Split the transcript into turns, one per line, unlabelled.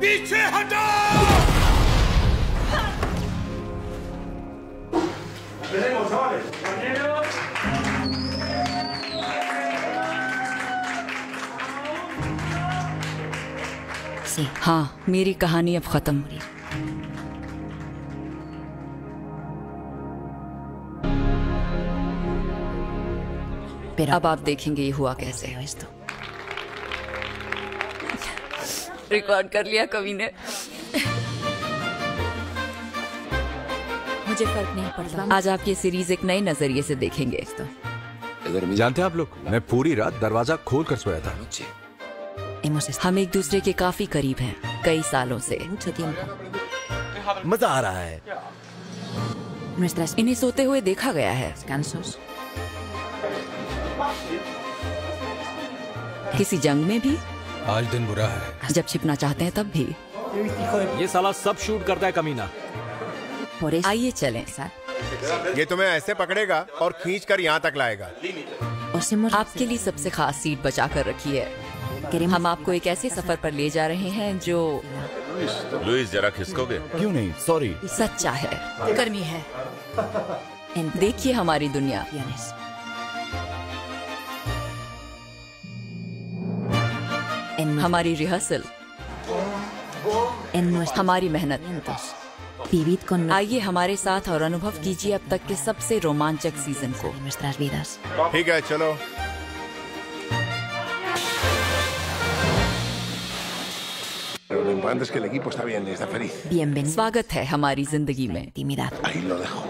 पीछे हटो!
हाँ, मेरी कहानी अब खत्म हुई। अब आप देखेंगे ये हुआ कैसे। रिकॉर्ड कर लिया कवि ने।
मुझे फर्क नहीं पड़ता।
आज आप ये सीरीज एक नए नजरिए से देखेंगे।
जानते हैं आप लोग, मैं पूरी रात दरवाजा खोल कर सोया था।
हम एक दूसरे के काफी करीब हैं, कई सालों से।
मजा आ रहा है।
इन्हें सोते हुए देखा गया है। किसी जंग में भी,
आज दिन बुरा है।
जब छिपना चाहते हैं तब भी।
ये साला सब शूट करता है कमीना।
आइए चलें।
ये तुम्हें ऐसे पकड़ेगा और खींच कर यहाँ तक लाएगा।
आपके लिए सबसे खास सीट बचा कर रखी है। हम आपको एक ऐसे सफर पर ले जा रहे हैं जो
लुइस, जरा खिसकोगे?
क्यों नहीं, सॉरी।
सच्चा है, गर्मी है। देखिए हमारी दुनिया। हमारी रिहर्सल, हमारी मेहनत। आइए हमारे साथ और अनुभव कीजिए अब तक के सबसे रोमांचक सीजन को।
ठीक है, चलो।
स्वागत है हमारी जिंदगी में।
Ahí lo dejo.